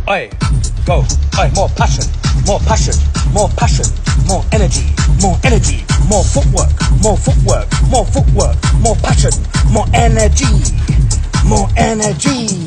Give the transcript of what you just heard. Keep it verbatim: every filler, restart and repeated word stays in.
Oi, go. Oi, more passion, more passion, more passion, more energy, more energy, more footwork, more footwork, more footwork, more passion, more energy, more energy.